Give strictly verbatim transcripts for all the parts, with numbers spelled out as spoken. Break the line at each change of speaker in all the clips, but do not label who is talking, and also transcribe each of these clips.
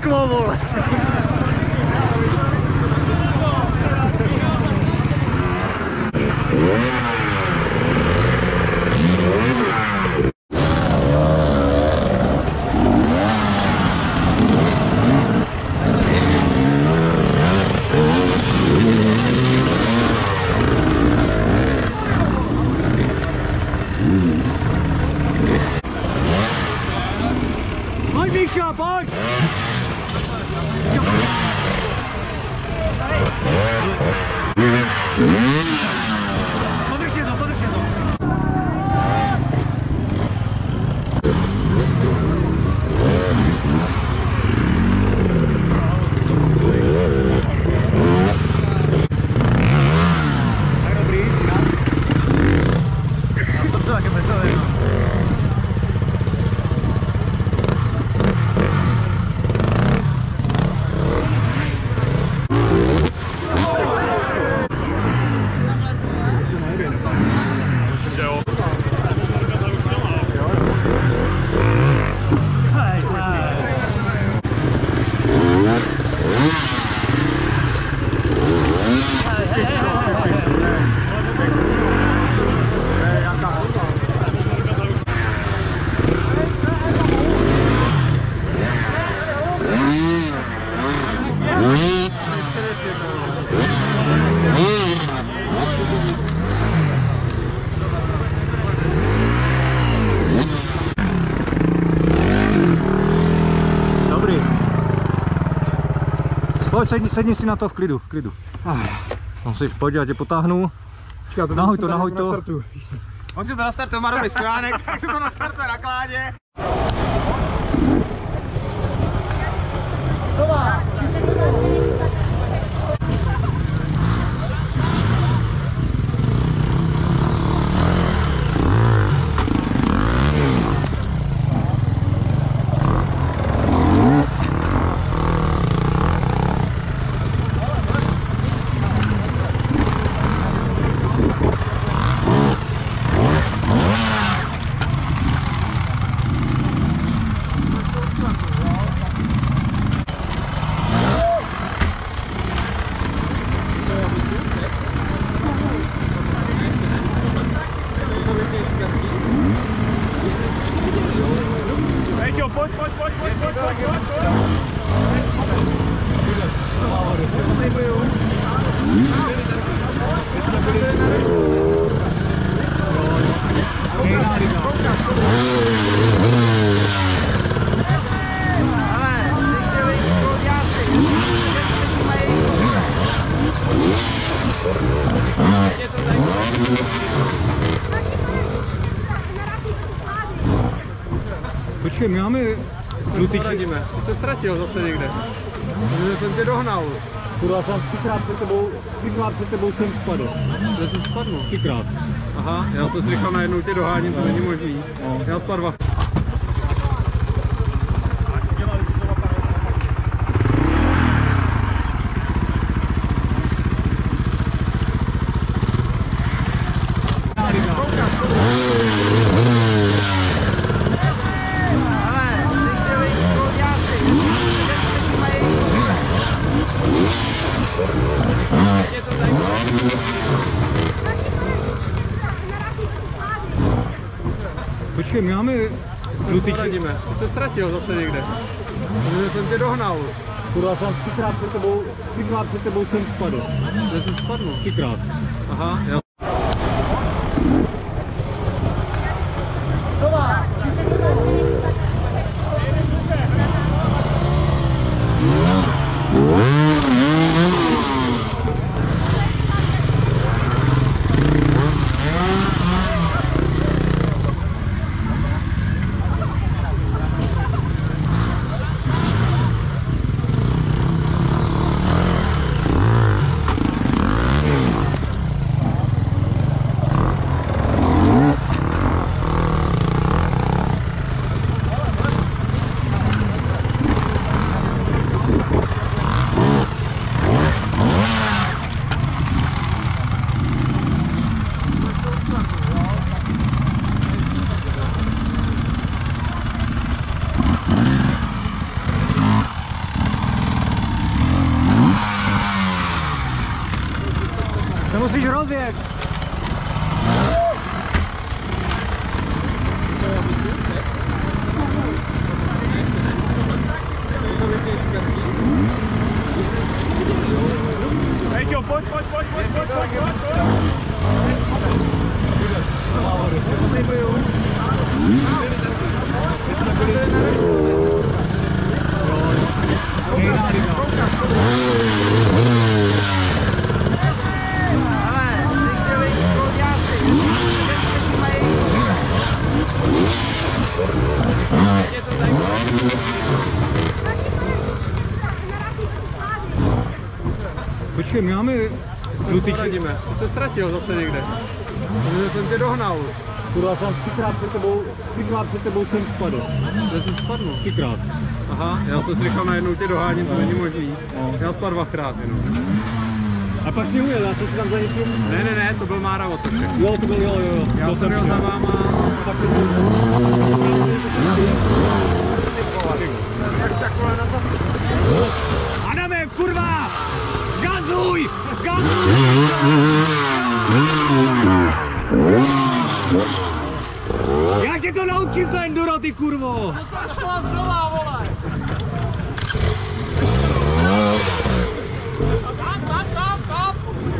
Moskva, vole. Pojď, Míša, pojď! Podržte to, podržte to! Tak dobrý, já jsem se taky myslel, pojď, sedni, sedni si na to v klidu, v klidu. No si, pojď, já tě potáhnu.
Čeká, to
nahoj to, nahoj to.
On si to nastartuje, má dobrý stojánek, tak si to nastartuje na kládě. Stová! Pojď, pojď, pojď, pojď, pojď, pojď,
počkej, my máme
Lutyči. Ty se ztratil zase někde. Takže jsem tě dohnal.
Kurva, jsem třikrát před tebou, třikrát před tebou jsem spadl.
Kde jsem spadl?
Třikrát.
Aha, já jsem si říkal, najednou tě doháním, to není možný. No. Já spadl.
Počkej, my máme Lutyči.
Ty se ztratil zase někde. Takže jsem tě dohnal.
Kurva, jsem třikrát před tebou, třikrát před tebou jsem spadl.
Kde jsem spadl?
Třikrát.
Aha, já. člověk! Peťo, pojď, pojď, pojď, pojď, pojď, pojď, pojď,
Počkej, my máme žlutý
Ty se ztratil zase někde. Protože jsem tě dohnal.
Kurva, jsem třikrát před tebou, třikrát před tebou jsem spadl.
Kde jsi spadl?
Třikrát.
Aha, já jsem si říkal, najednou tě doháním, to není možný.
No.
Já spadl dvakrát jenom.
A pak si ujel, já jsem si tam za někým...
Ne, ne, ne, to byl Mára Otoček.
Jo, to byl, jo, jo, jo.
Já
to
jsem jel za
viděl.
váma.
Tak to byl... Adame, kurva! Gazuj! Gazuj! Jak tě to naučím, to enduro, ty kurvo!
To šlo znova, vole! Tam, tam, tam, tam!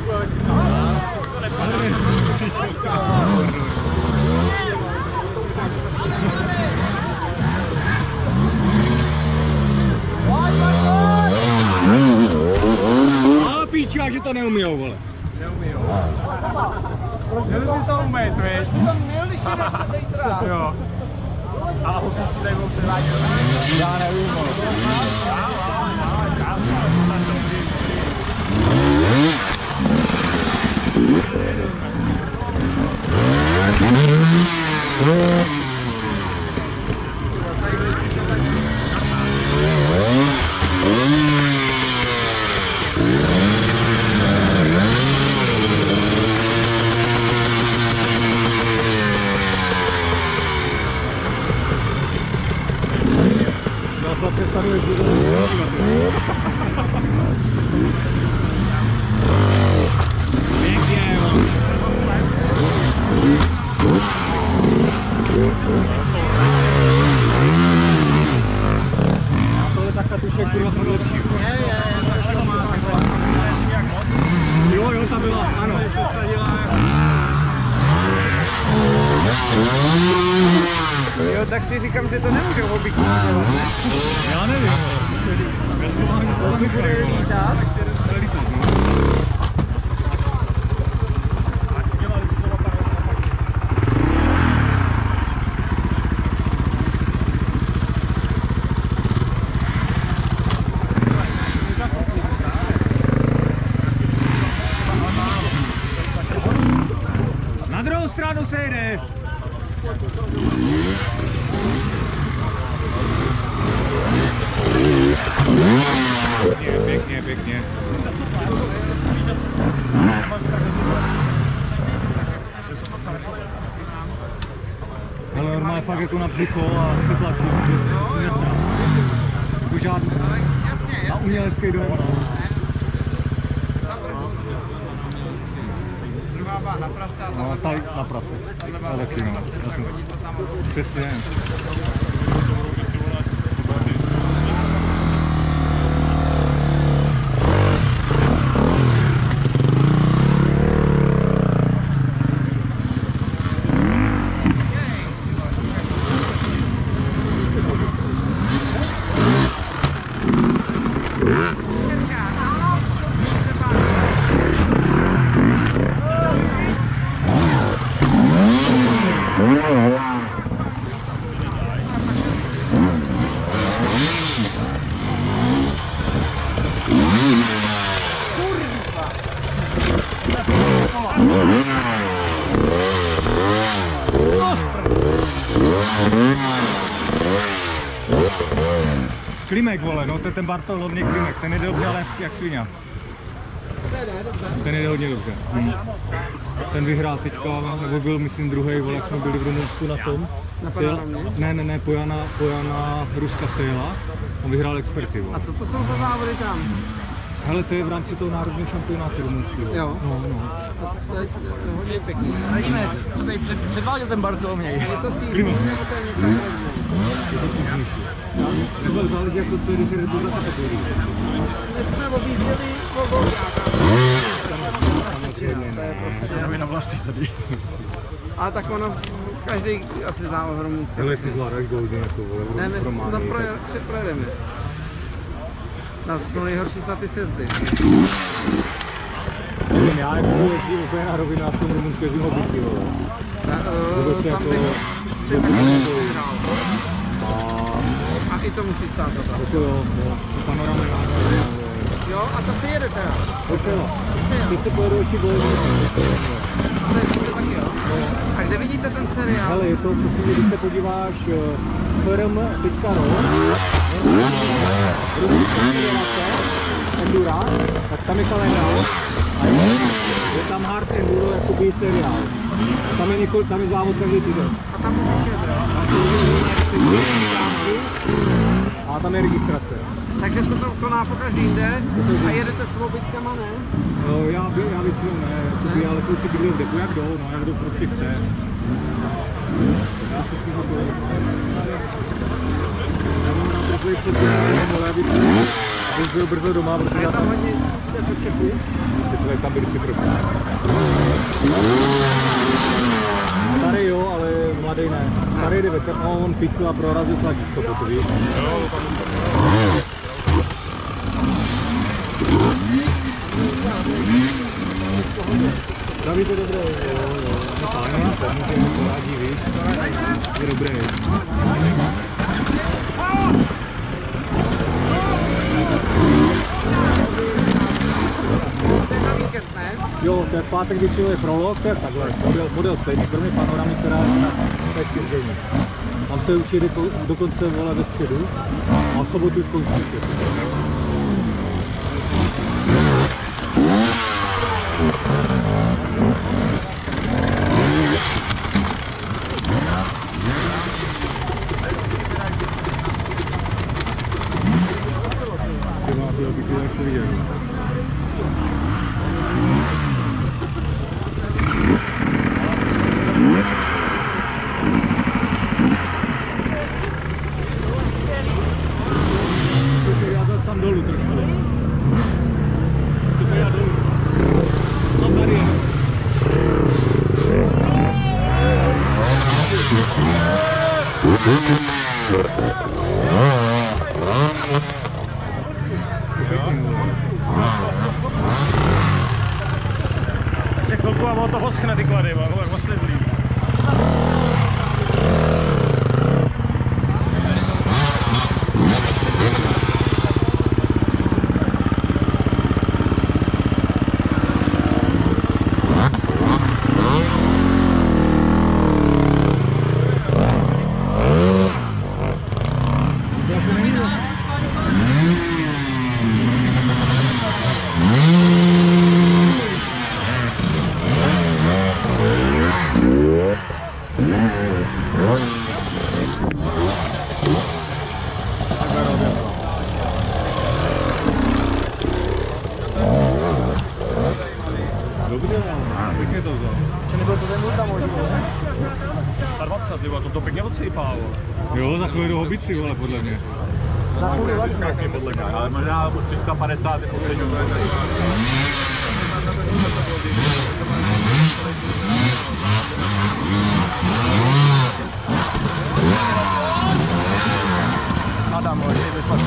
A píča, že to neumijou, vole.
Neumíjou. Měli by to umět, víš?
To měli si ještě zítra.
Jo. Ale ho si tady budou předvádět.
Já nevím, vole. Já se představuji, že to pěkně, a tohle takhle tušek, kurva, jsou lepší. Jo, jo, ta byla, ano.
Jo, tak si říkám, že to nemůže obýt.
Já nevím, já jsem vám to
Bude lítat.
Na druhou stranu se jde. Pěkně, pěkně, pěkně. Ale normálně fakt jako na břicho a přetlačí. Jako žádný. A umělecký dojem.
Na prase a
No, tady na prase. A taky no. Já jsem... Přesně. Klimek, vole, no to je ten Bartolovný Klimek, ten jde dobře, ale jak svině. Ten jde hodně dobře. Hm. Ten vyhrál teďka, nebo byl myslím druhý, vole, jak jsme byli v Rumunsku na tom.
Napadá na mě?
Ne, ne, ne, Pojana, Pojana Ruska se jela. On vyhrál experty, vole.
A co to jsou za závody tam?
Hele, to je v rámci toho národního šampionátu rumunského.
Jo.
No, no.
To je hodně pěkný.
Vidíme, co tady před, předváděl ten Bartoloměj.
Je to sídlý,
Klima.
nebo to je něco
Je to přízničí. Nebo záleží, jak to co je, když je Red Bull za kategorii.
My jsme objížděli po Golďáka.
Samozřejmě ne.
Jdeme na vlastní tady.
Ale tak ono, každý asi zná o Rumunce.
Hele, jestli zvládáš Golden jako vole,
Ne, my
pro
to
Mánii,
proje,
tak-
přeprojedeme. No, jsou nejhorší snad ty sjezdy.
Nevím, já jako jezdím úplně na rovinu a v tom Rumunsku jezdím hobbyky, vole.
Na,
Vůbec
uh, tam
jako-
bych si taky vyhrál.
A
A i to musí stát za to.
jako jo, jo, to panorama je nádherná, vole.
Jo, a to si jede teda.
Pojď se, jo.
To si jede.
Teď se pojedu ještě bojovat.
A to je to taky jo. A kde vidíte ten seriál?
Hele, je to, protože když se podíváš firm tečka ro, Rumunská federace, Endura, tak tam je kalendář a je, je tam hard enduro jakoby seriál. A tam je několik, tam je závod každý týden.
A tam musíš jet, jo.
A tam je registrace.
Takže se to koná po každý jinde a jedete s lobitkama, ne?
No, já, by- já většinou ne, jakoby, ale kluci kdo jde, jak jdou, no, jak kdo prostě chce. Já se s tím hodně. Já mám na takový předtím, ale abych abych byl brzo doma,
A
protože
je
já
tam
tam
hodně jako Čechů.
Teď tam byli si trochu. Starý jo, ale mladý ne. Starý jde večer, no, on píčku a prorazil tlačítko, to víš. David je dobré, jo, jo. No páně, pomůže mu poradí, víš. Je dobré.
To je na víkend, ne?
Jo, to je v pátek většinou je prolog, to je takhle, model, model stejný, kromě panoramy, která je na čtyřdenní. Tam se učí do, dokonce vole ve středu a v sobotu už končí. Byl bych to ještě viděl. Já zase tam dolů trošku. Super, já dolů. Mám tady jenom.
Ještě chvilku a ono to hoschne ty klady, jak oslivlý.
Dobře, pěkně to vzal.
Či nebyl to ten můj tam možná, ne? dvacet, ty to to pěkně odsejpalo.
Jo, za chvíli do hobici, vole, podle mě.
Na půl
Taky podle mě, ale možná tři sta padesát je poslední.
Adam, ale ty bezplatný.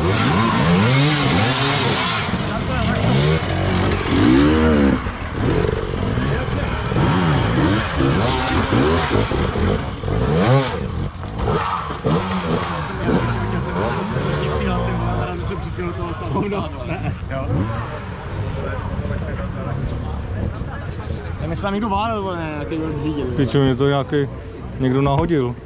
Já myslím, tam někdo válel, nebo ne, jaký byl řídil.
Pičo, mě to nějaký někdo nahodil.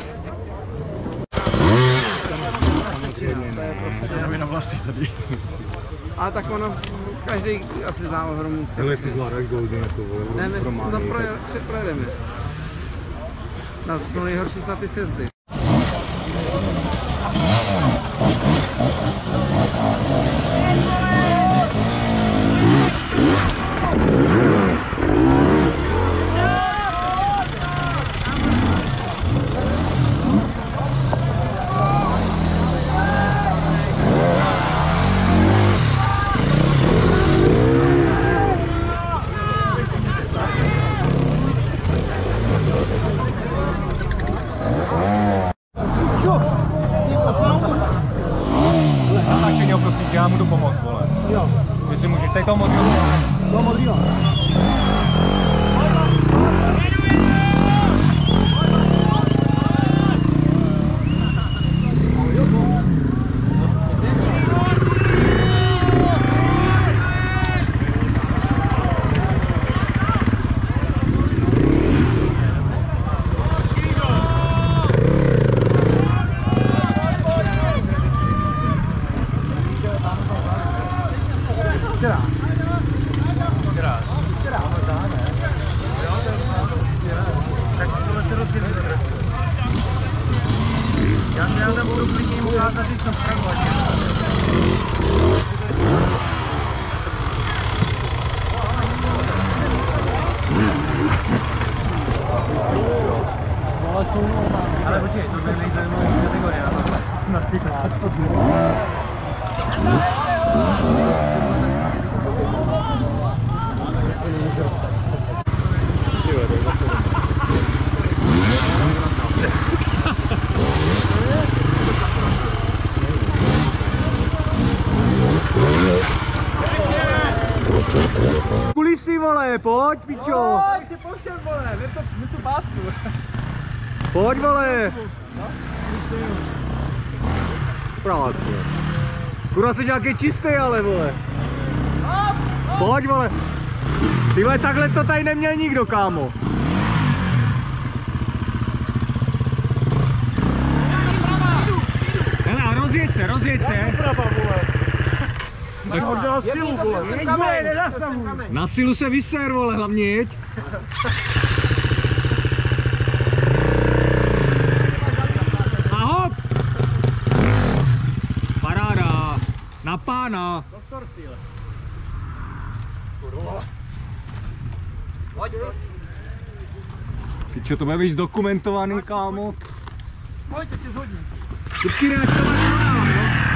Jdeme na vlastní tady.
Ale tak ono, každý asi zná o Rumunce.
Hele, jestli zvládáš Golden jako vole,
Ne, my
pro
to
Mánii,
proje,
tak-
přeprojedeme. No, jsou nejhorší snad ty sjezdy.
Ale počkej, to je nejzajímavější kategorie na tohle. Například. Kulisy, vole, pojď, pičo!
Pojď si pošel, vole, vem to, vem tu pásku.
Pojď, vole! Prát, vole. Kurva, jsi nějaký čistý, ale, vole. Pojď, vole. Ty vole, takhle to tady neměl nikdo, kámo. Hele, rozjeď se, rozjeď se. Tak
Na silu, vole, nezastavuj.
na silu se vyser, vole, hlavně jeď. A hop! Paráda! Na pána!
Doktor Stýl.
Ty čo, to bude víc dokumentovaný, kámo?
Pojď, tě zhodím.
Ty ty reaktovat, no?